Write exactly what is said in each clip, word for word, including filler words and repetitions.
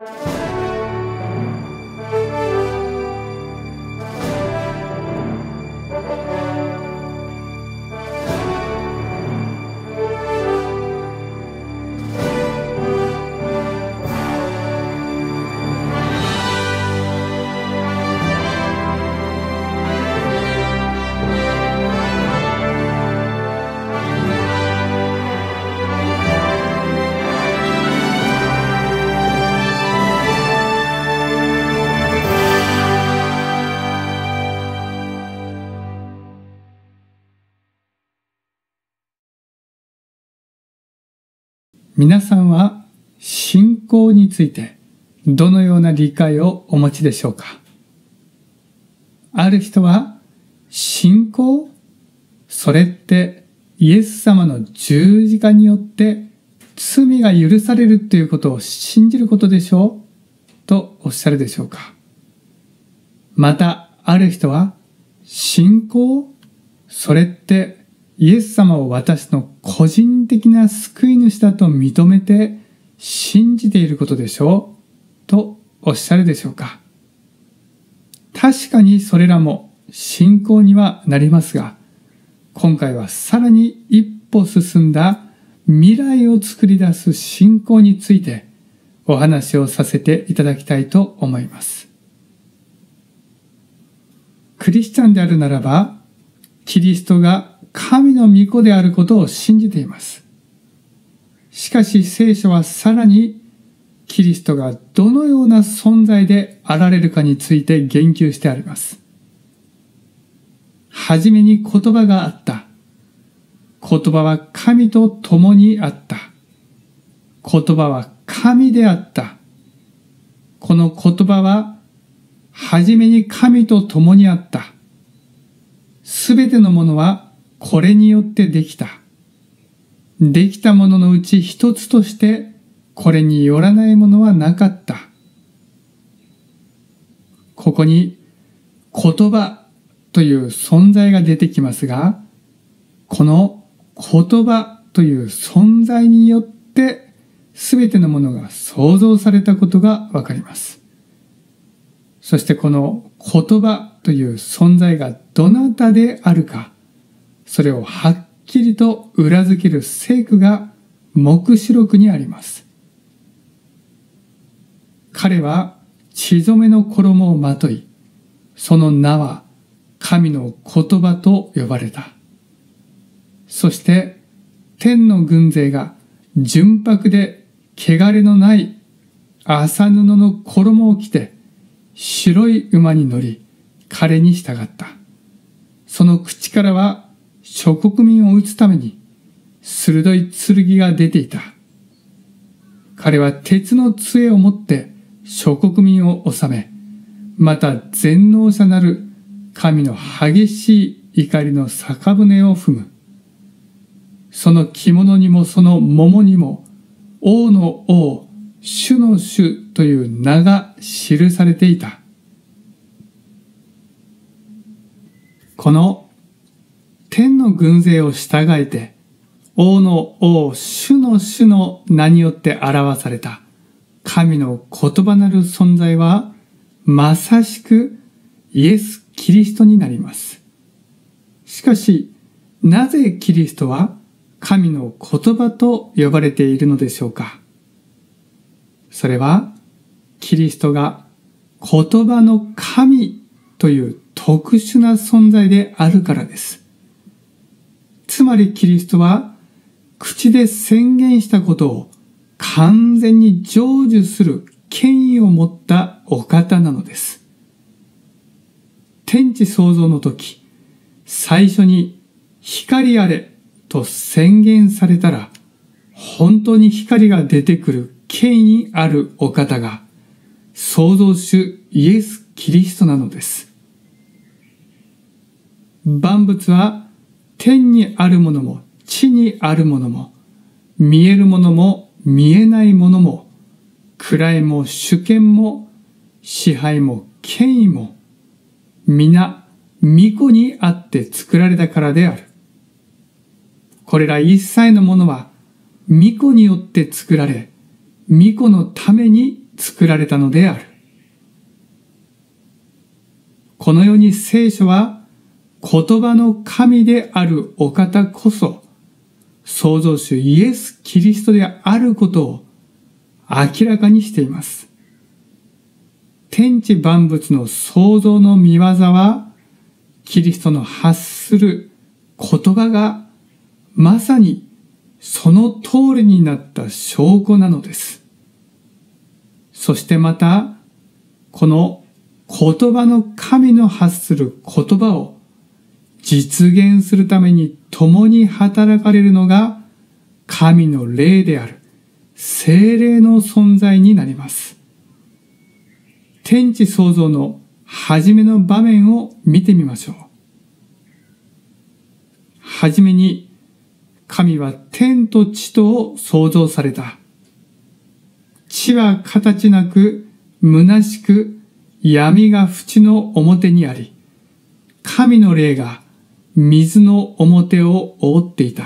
皆さんは信仰についてどのような理解をお持ちでしょうか。ある人は信仰、それってイエス様の十字架によって罪が許されるということを信じることでしょうとおっしゃるでしょうか。またある人は信仰、それってイエス様を私の個人的な救い主だと認めて信じていることでしょうとおっしゃるでしょうか。確かにそれらも信仰にはなりますが、今回はさらに一歩進んだ未来を作り出す信仰についてお話をさせていただきたいと思います。クリスチャンであるならば、キリストが神の御子であることを信じています。しかし聖書はさらにキリストがどのような存在であられるかについて言及してあります。はじめに言葉があった。言葉は神と共にあった。言葉は神であった。この言葉ははじめに神と共にあった。すべてのものはこれによってできた。できたもののうち一つとしてこれによらないものはなかった。ここに言葉という存在が出てきますが、この言葉という存在によってすべてのものが創造されたことがわかります。そしてこの言葉という存在がどなたであるか、それをはっきりと裏付ける聖句が黙示録にあります。彼は血染めの衣をまとい、その名は神の言葉と呼ばれた。そして天の軍勢が純白で汚れのない麻布の衣を着て白い馬に乗り彼に従った。その口からは諸国民を討つために鋭い剣が出ていた。彼は鉄の杖を持って諸国民を治め、また全能者なる神の激しい怒りの酒舟を踏む。その着物にもその桃にも王の王、主の主という名が記されていた。この天の軍勢を従えて王の王、主の主の名によって表された神の言葉なる存在はまさしくイエス・キリストになります。しかしなぜキリストは神の言葉と呼ばれているのでしょうか。それはキリストが言葉の神という特殊な存在であるからです。つまりキリストは口で宣言したことを完全に成就する権威を持ったお方なのです。天地創造の時、最初に光あれと宣言されたら、本当に光が出てくる権威あるお方が創造主イエス・キリストなのです。万物は天にあるものも地にあるものも見えるものも見えないものも位も主権も支配も権威も皆御子にあって作られたからである。これら一切のものは御子によって作られ、御子のために作られたのである。このように聖書は言葉の神であるお方こそ創造主イエス・キリストであることを明らかにしています。天地万物の創造の御業はキリストの発する言葉がまさにその通りになった証拠なのです。そしてまたこの言葉の神の発する言葉を実現するために共に働かれるのが神の霊である聖霊の存在になります。天地創造の初めの場面を見てみましょう。はじめに神は天と地とを創造された。地は形なく虚しく闇が淵の表にあり、神の霊が水の表を覆っていた。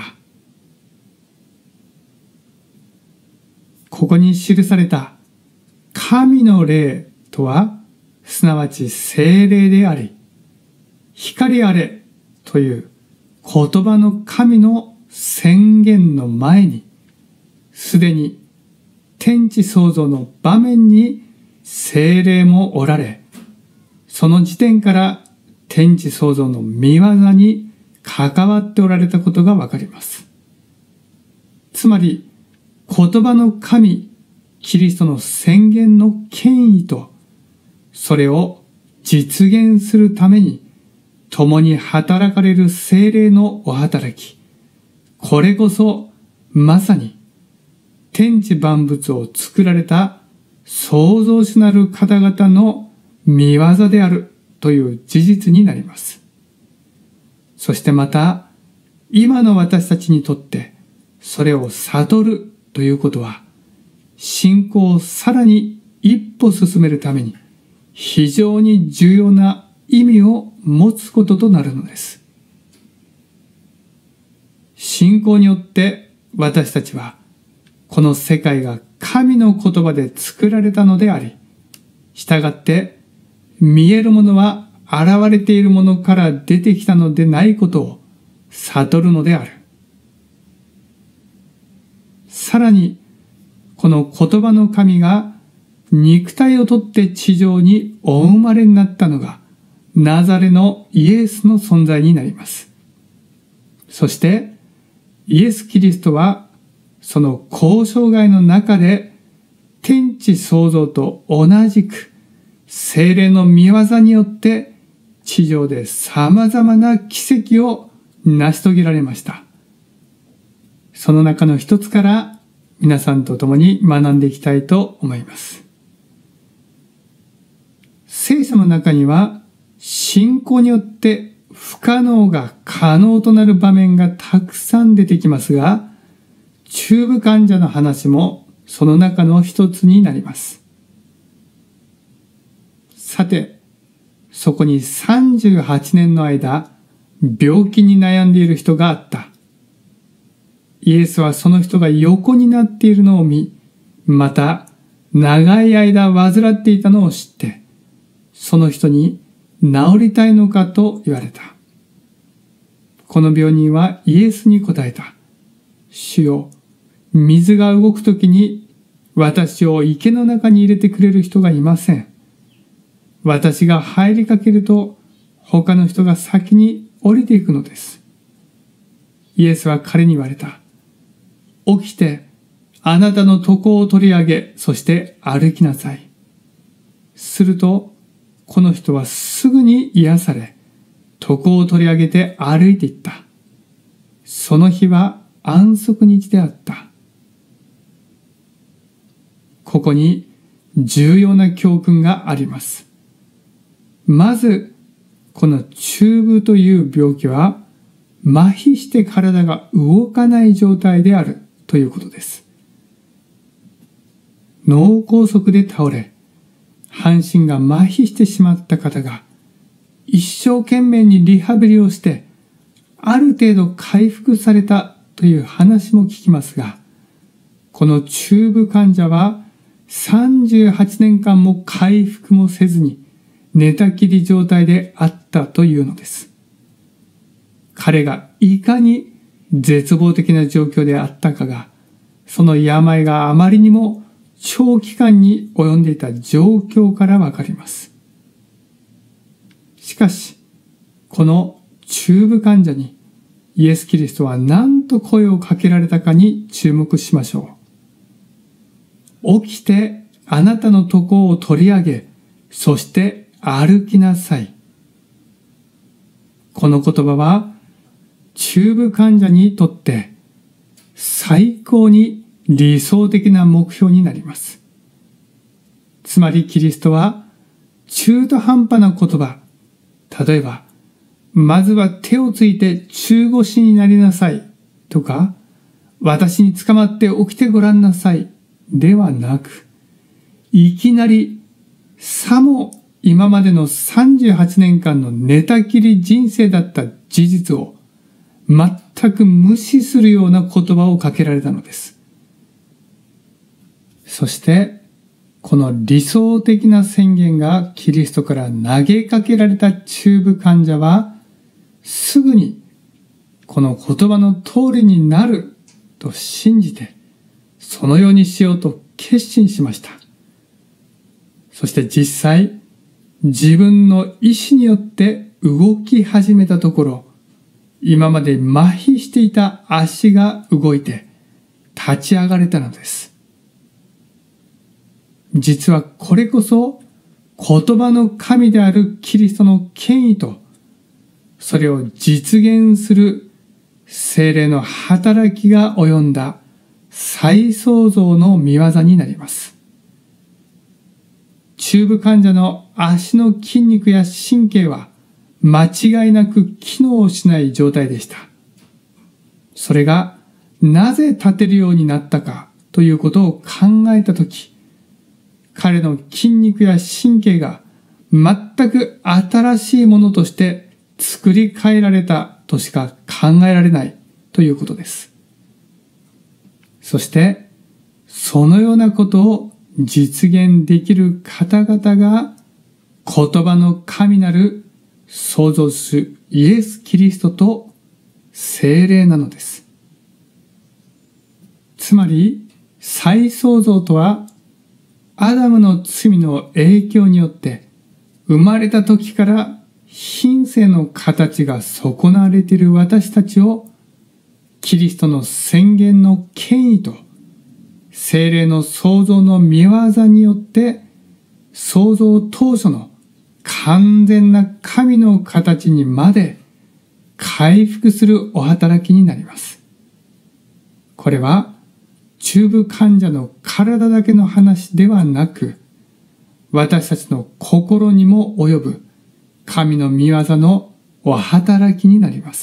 ここに記された神の霊とは、すなわち聖霊であり、光あれという言葉の神の宣言の前に、すでに天地創造の場面に聖霊もおられ、その時点から天地創造の御業に関わっておられたことがわかります。つまり、言葉の神、キリストの宣言の権威と、それを実現するために、共に働かれる聖霊のお働き、これこそまさに天地万物を作られた創造主なる方々の御業であるという事実になります。そしてまた、今の私たちにとってそれを悟るということは、信仰をさらに一歩進めるために非常に重要な意味を持つこととなるのです。信仰によって私たちはこの世界が神の言葉で作られたのであり、したがって見えるものは現れているものから出てきたのでないことを悟るのである。さらにこの言葉の神が肉体をとって地上にお生まれになったのがナザレのイエスの存在になります。そしてイエス・キリストはその交渉外の中で天地創造と同じく聖霊の御業によって地上で様々な奇跡を成し遂げられました。その中の一つから皆さんと共に学んでいきたいと思います。聖書の中には信仰によって不可能が可能となる場面がたくさん出てきますが、中部患者の話もその中の一つになります。さて、そこにさんじゅうはちねんの間、病気に悩んでいる人があった。イエスはその人が横になっているのを見、また長い間患っていたのを知って、その人に治りたいのかと言われた。この病人はイエスに答えた。主よ、水が動くときに私を池の中に入れてくれる人がいません。私が入りかけると他の人が先に降りていくのです。イエスは彼に言われた。起きてあなたの床を取り上げ、そして歩きなさい。するとこの人はすぐに癒され、床を取り上げて歩いていった。その日は安息日であった。ここに重要な教訓があります。まず、この中風という病気は麻痺して体が動かない状態であるということです。脳梗塞で倒れ、半身が麻痺してしまった方が一生懸命にリハビリをしてある程度回復されたという話も聞きますが、この中部患者はさんじゅうはちねんかんも回復もせずに寝たきり状態であったというのです。彼がいかに絶望的な状況であったかが、その病があまりにも長期間に及んでいた状況からわかります。しかし、この中部患者にイエス・キリストは何と声をかけられたかに注目しましょう。起きてあなたの床を取り上げ、そして歩きなさい。この言葉は中部患者にとって最高に理想的な目標になります。つまりキリストは中途半端な言葉、例えば、まずは手をついて中腰になりなさいとか、私に捕まって起きてごらんなさいではなく、いきなりさも今までのさんじゅうはちねんかんの寝たきり人生だった事実を全く無視するような言葉をかけられたのです。そしてこの理想的な宣言がキリストから投げかけられた中部患者はすぐにこの言葉の通りになると信じてそのようにしようと決心しました。そして実際自分の意志によって動き始めたところ、今まで麻痺していた足が動いて立ち上がれたのです。実はこれこそ言葉の神であるキリストの権威と、それを実現する聖霊の働きが及んだ再創造の御業になります。中部患者の足の筋肉や神経は間違いなく機能しない状態でした。それがなぜ立てるようになったかということを考えたとき、彼の筋肉や神経が全く新しいものとして作り変えられたとしか考えられないということです。そしてそのようなことを実現できる方々が言葉の神なる創造主イエス・キリストと聖霊なのです。つまり再創造とはアダムの罪の影響によって生まれた時から品性の形が損なわれている私たちをキリストの宣言の権威と聖霊の創造の御業によって創造当初の完全な神の形にまで回復するお働きになります。これは中部患者の体だけの話ではなく、私たちの心にも及ぶ神の御業のお働きになります。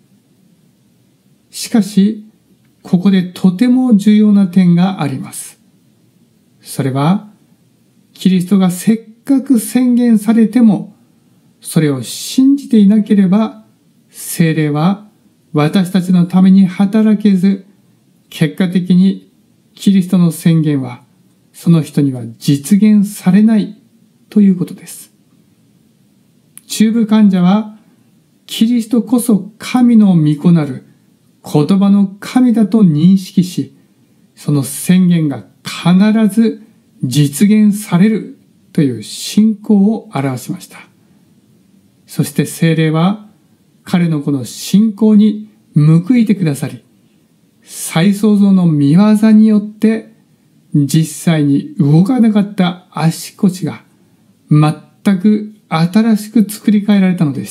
しかし、ここでとても重要な点があります。それは、キリストがせっかく宣言されても、それを信じていなければ、聖霊は私たちのために働けず、結果的にキリストの宣言はその人には実現されないということです。中部患者はキリストこそ神の御子なる言葉の神だと認識し、その宣言が必ず実現されるという信仰を表しました。そして聖霊は彼のこの信仰に報いてくださり、再創造の御業によって実際に動かなかった足腰が全く新しく作り変えられたのでした。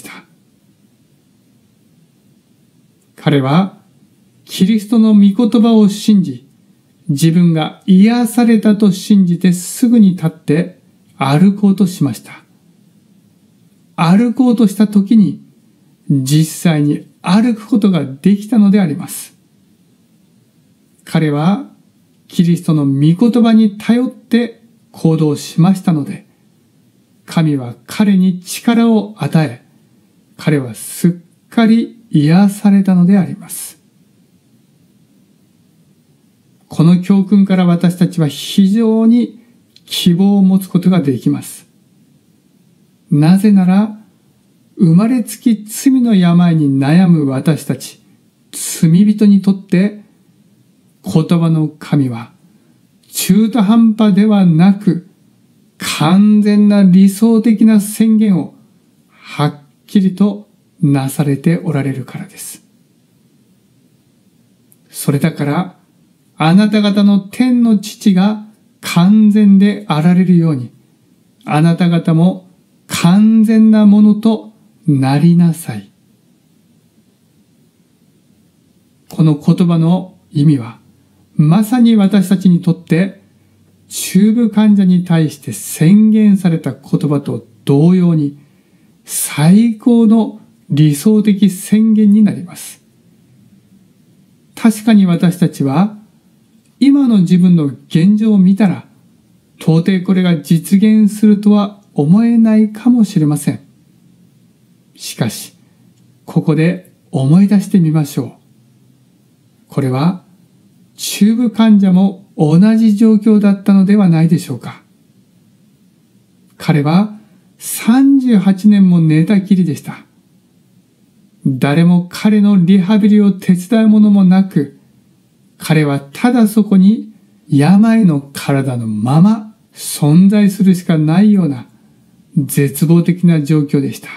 彼はキリストの御言葉を信じ、自分が癒されたと信じてすぐに立って歩こうとしました。歩こうとした時に実際に歩くことができたのであります。彼はキリストの御言葉に頼って行動しましたので、神は彼に力を与え、彼はすっかり癒されたのであります。 この教訓から私たちは非常に希望を持つことができます。なぜなら、生まれつき罪の病に悩む私たち、罪人にとって、言葉の神は中途半端ではなく、完全な理想的な宣言をはっきりとなされておられるからです。それだから、あなた方の天の父が完全であられるように、あなた方も完全なものとなりなさい。この言葉の意味は、まさに私たちにとって中部患者に対して宣言された言葉と同様に最高の理想的宣言になります。確かに私たちは今の自分の現状を見たら到底これが実現するとは思えないかもしれません。しかしここで思い出してみましょう。これは中部患者も同じ状況だったのではないでしょうか。彼はさんじゅうはちねんも寝たきりでした。誰も彼のリハビリを手伝うものもなく、彼はただそこに病の体のまま存在するしかないような絶望的な状況でした。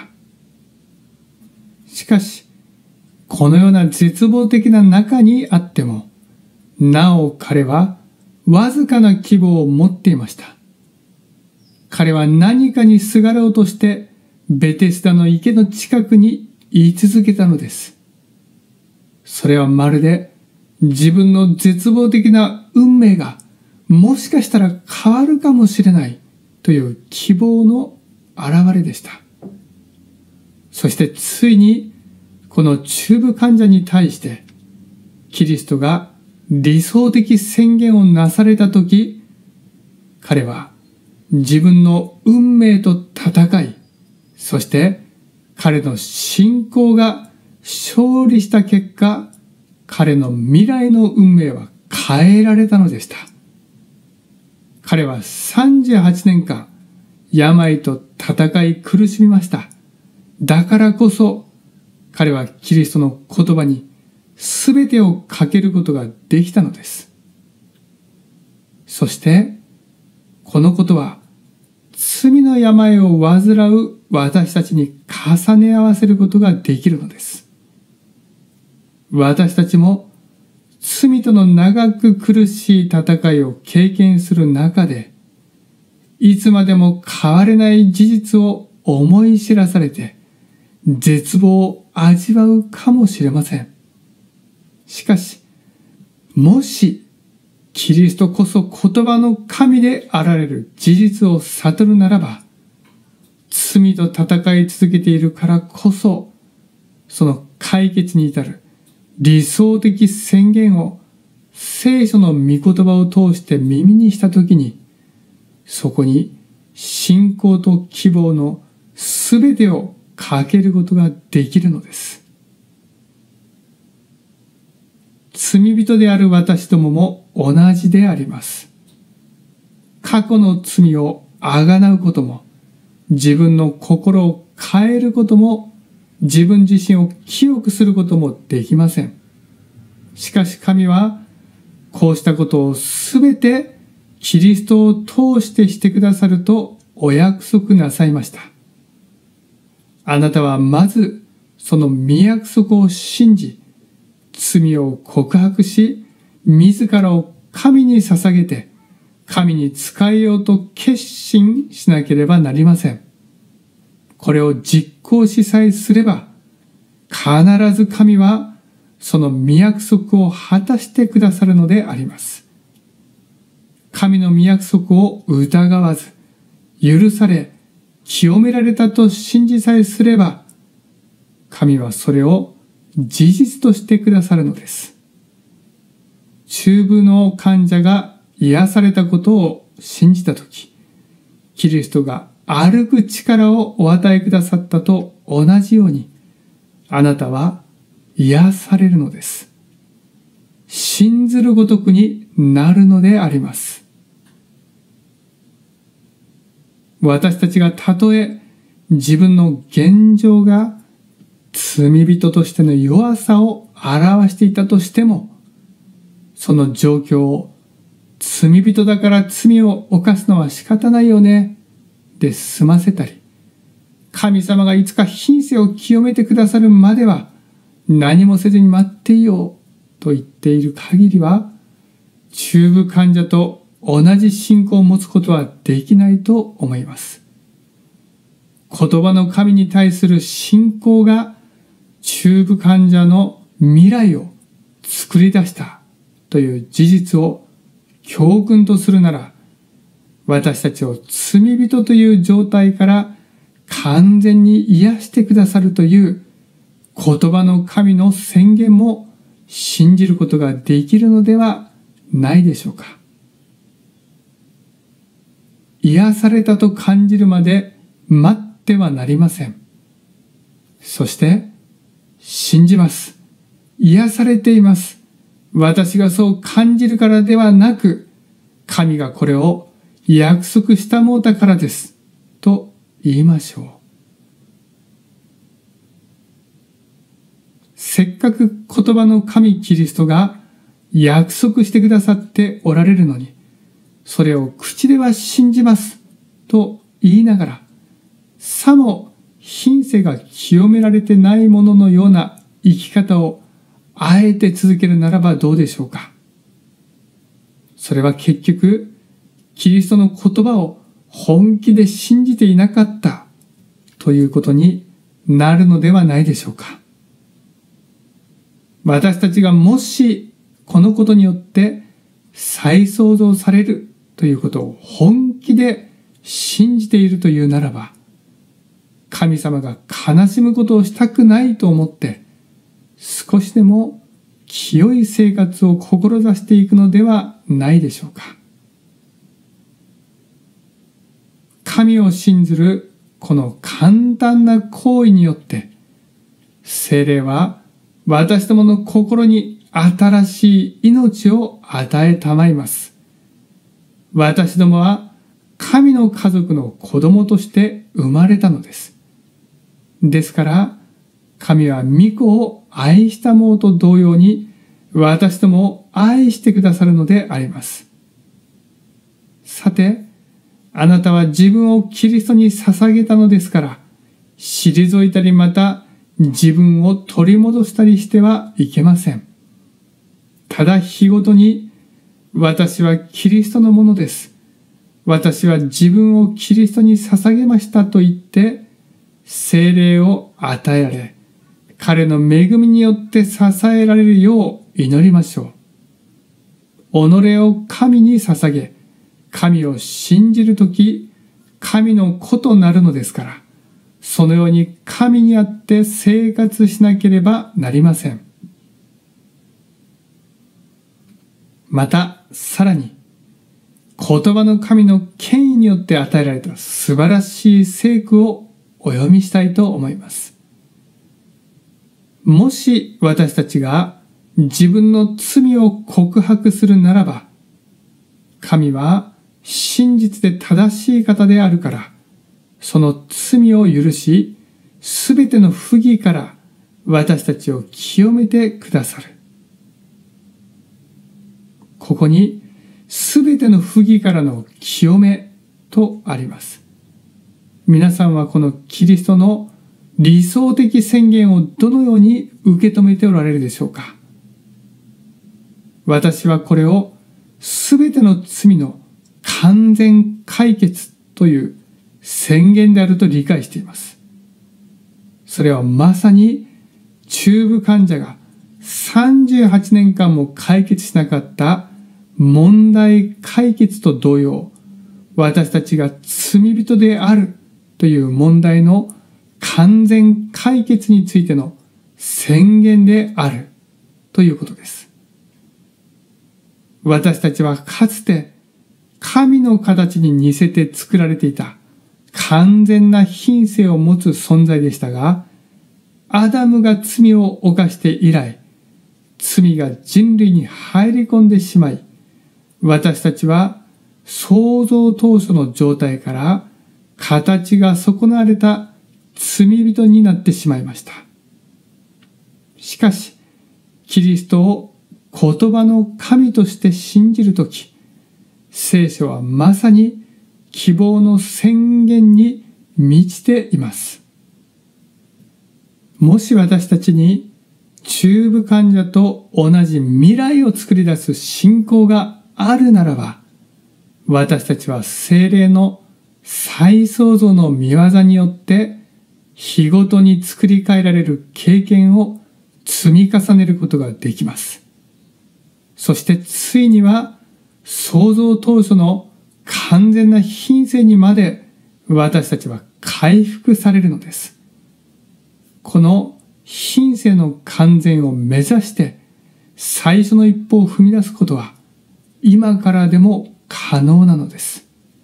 しかし、このような絶望的な中にあっても、なお彼はわずかな希望を持っていました。彼は何かにすがろうとしてベテスダの池の近くに言い続けたのです。それはまるで自分の絶望的な運命がもしかしたら変わるかもしれないという希望の表れでした。そしてついにこの中部患者に対してキリストが理想的宣言をなされたとき、彼は自分の運命と戦い、そして彼の信仰が勝利した結果、彼の未来の運命は変えられたのでした。彼はさんじゅうはちねんかん病と戦い苦しみました。だからこそ彼はキリストの言葉にすべてをかけることができたのです。そしてこのことは罪の病を患う私たちに重ね合わせることができるのです。私たちも罪との長く苦しい戦いを経験する中で、いつまでも変われない事実を思い知らされて絶望を味わうかもしれません。しかし、もしキリストこそ言葉の神であられる事実を悟るならば、罪と戦い続けているからこそ、その解決に至る理想的宣言を聖書の御言葉を通して耳にしたときに、そこに信仰と希望のすべてをかけることができるのです。罪人である私どもも同じであります。過去の罪をあがなうことも、自分の心を変えることも、自分自身を清くすることもできません。しかし神は、こうしたことをすべてキリストを通してしてくださるとお約束なさいました。あなたはまずその御約束を信じ、罪を告白し、自らを神に捧げて、神に仕えようと決心しなければなりません。これを実行しさえすれば、必ず神はその御約束を果たしてくださるのであります。神の御約束を疑わず、許され、清められたと信じさえすれば、神はそれを事実としてくださるのです。中部の患者が癒されたことを信じたとき、キリストが歩く力をお与えくださったと同じように、あなたは癒されるのです。 信ずるごとくになるのであります。私たちがたとえ自分の現状が罪人としての弱さを表していたとしても、その状況を罪人だから罪を犯すのは仕方ないよねで済ませたり、神様がいつか品性を清めてくださるまでは何もせずに待っていようと言っている限りは、中部患者と同じ信仰を持つことはできないと思います。言葉の神に対する信仰が中部患者の未来を作り出したという事実を教訓とするなら、私たちを罪人という状態から完全に癒してくださるという言葉の神の宣言も信じることができるのではないでしょうか。癒されたと感じるまで待ってはなりません。そして信じます。癒されています。私がそう感じるからではなく、神がこれを約束したもうたからですと言いましょう。せっかく言葉の神キリストが約束してくださっておられるのに、それを口では信じますと言いながら、さも品性が清められてないもののような生き方をあえて続けるならばどうでしょうか。それは結局、キリストの言葉を本気で信じていなかったということになるのではないでしょうか。私たちがもしこのことによって再創造されるということを本気で信じているというならば、神様が悲しむことをしたくないと思って少しでも清い生活を志していくのではないでしょうか。神を信ずるこの簡単な行為によって、聖霊は私どもの心に新しい命を与えたまいます。私どもは神の家族の子供として生まれたのです。ですから、神は御子を愛したものと同様に、私どもを愛してくださるのであります。さて、あなたは自分をキリストに捧げたのですから、退いたりまた自分を取り戻したりしてはいけません。ただ日ごとに、私はキリストのものです。私は自分をキリストに捧げましたと言って、聖霊を与えられ、彼の恵みによって支えられるよう祈りましょう。己を神に捧げ、神を信じるとき、神の子となるのですから、そのように神にあって生活しなければなりません。また、さらに、言葉の神の権威によって与えられた素晴らしい聖句をお読みしたいと思います。もし私たちが自分の罪を告白するならば、神は真実で正しい方であるから、その罪を許し、すべての不義から私たちを清めてくださる。ここに、すべての不義からの清めとあります。皆さんはこのキリストの理想的宣言をどのように受け止めておられるでしょうか。私はこれをすべての罪の完全解決という宣言であると理解しています。それはまさに中部患者がさんじゅうはちねんかんも解決しなかった問題解決と同様、私たちが罪人であるという問題の完全解決についての宣言であるということです。私たちはかつて神の形に似せて作られていた完全な品性を持つ存在でしたが、アダムが罪を犯して以来、 罪が人類に入り込んでしまい、私たちは創造当初の状態から形が損なわれた罪人になってしまいました。しかし、キリストを言葉の神として信じるとき、聖書はまさに希望の宣言に満ちています。もし私たちに中部患者と同じ未来を作り出す信仰があるならば、私たちは聖霊の再創造の御業によって日ごとに作り変えられる経験を積み重ねることができます。そしてついには創造当初の完全な品性にまで私たちは回復されるのです。この品性の完全を目指して最初の一歩を踏み出すことは今からでも可能なのです。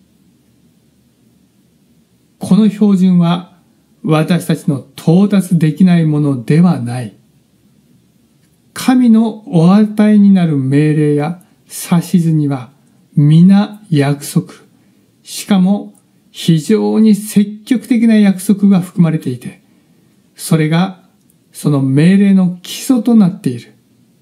この標準は私たちの到達できないものではない。神のお与えになる命令や指図には皆約束、しかも非常に積極的な約束が含まれていて、それがその命令の基礎となっている。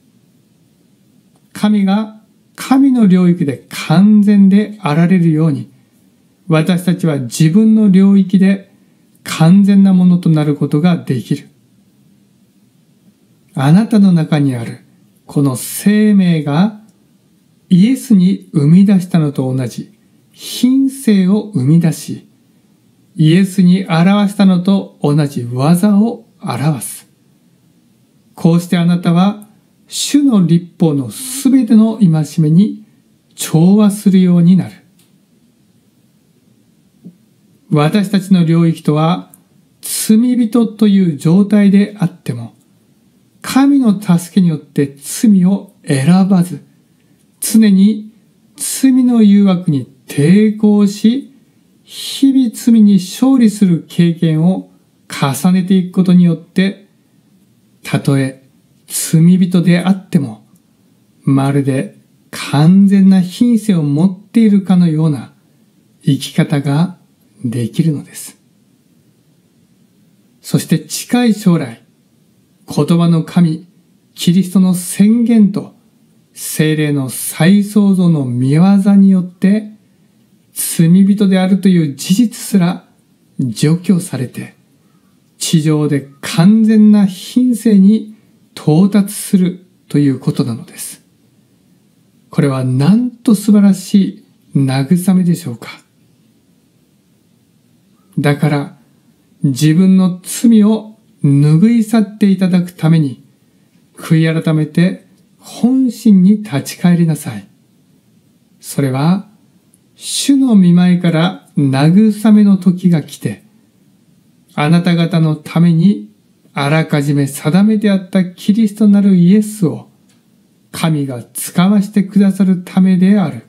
神が神の領域で完全であられるように、私たちは自分の領域で完全なものとなることができる。あなたの中にあるこの生命がイエスに生み出したのと同じ品性を生み出し、イエスに表したのと同じ技を表す。こうしてあなたは主の律法のすべての戒めに調和するようになる。私たちの領域とは罪人という状態であっても、神の助けによって罪を選ばず、常に罪の誘惑に抵抗し、日々罪に勝利する経験を重ねていくことによって、たとえ罪人であっても、まるで完全な品性を持っているかのような生き方ができるのです。そして近い将来、言葉の神、キリストの宣言と聖霊の再創造の御業によって罪人であるという事実すら除去されて、地上で完全な品性に到達するということなのです。これはなんと素晴らしい慰めでしょうか。だから自分の罪を拭い去っていただくために、悔い改めて本心に立ち返りなさい。それは主の御前から慰めの時が来て、あなた方のためにあらかじめ定めてあったキリストなるイエスを神が使わしてくださるためである。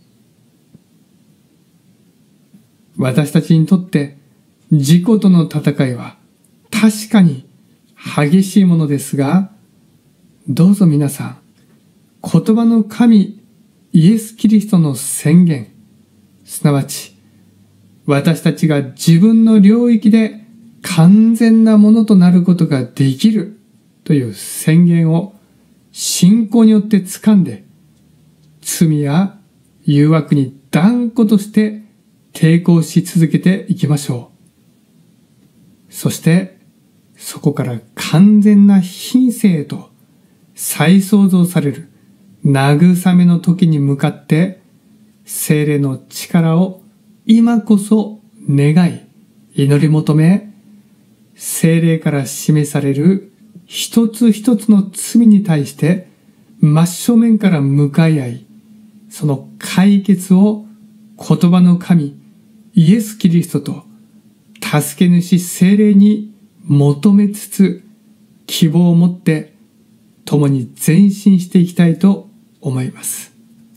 私たちにとって自己との戦いは確かに激しいものですが、どうぞ皆さん、言葉の神イエス・キリストの宣言、すなわち私たちが自分の領域で完全なものとなることができるという宣言を信仰によって掴んで、罪や誘惑に断固として抵抗し続けていきましょう。そしてそこから完全な品性へと再創造される慰めの時に向かって、聖霊の力を今こそ願い祈り求め、聖霊から示される一つ一つの罪に対して真正面から向かい合い、その解決を言葉の神イエス・キリストと助け主聖霊に求めつつ、希望を持って共に前進していきたいと思います。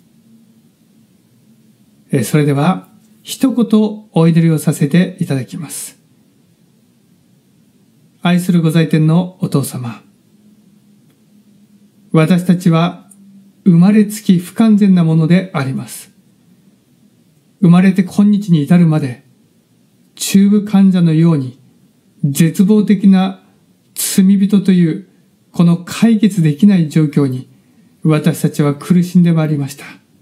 それでは一言お祈りをさせていただきます。愛するご在天のお父様、 私たちは生まれつき不完全なものであります。生まれて今日に至るまで、中部患者のように絶望的な罪人というこの解決できない状況に私たちは苦しんでまいりました。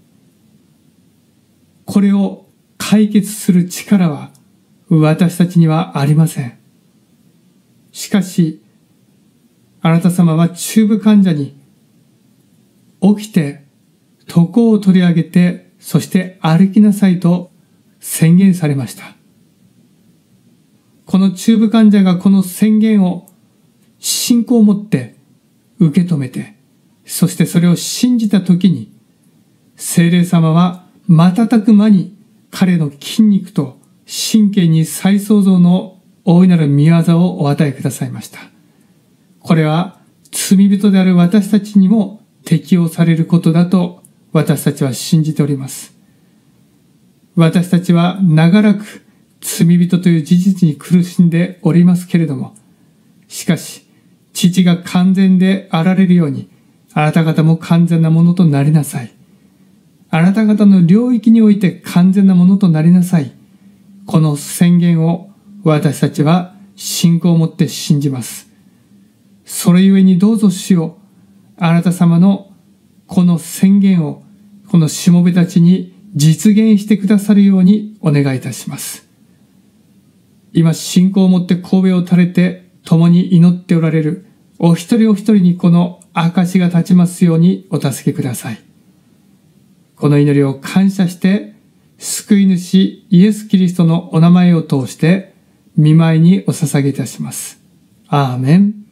これを解決する力は私たちにはありません。しかし、あなた様は中部患者に起きて床を取り上げて、そして歩きなさいと宣言されました。この中部患者がこの宣言を信仰を持って受け止めて、そしてそれを信じたときに、聖霊様は瞬く間に彼の筋肉と神経に再創造の大いなる御業をお与えくださいました。これは罪人である私たちにも適用されることだと私たちは信じております。私たちは長らく罪人という事実に苦しんでおりますけれども、しかし父が完全であられるように、あなた方も完全なものとなりなさい。あなた方の領域において完全なものとなりなさい。この宣言を私たちは信仰を持って信じます。それゆえにどうぞ主よ、あなた様のこの宣言をこのしもべたちに実現してくださるようにお願いいたします。今信仰を持って神戸を垂れて共に祈っておられるお一人お一人にこの証が立ちますようにお助けください。この祈りを感謝して救い主イエス・キリストのお名前を通して御前にお捧げいたします。アーメン。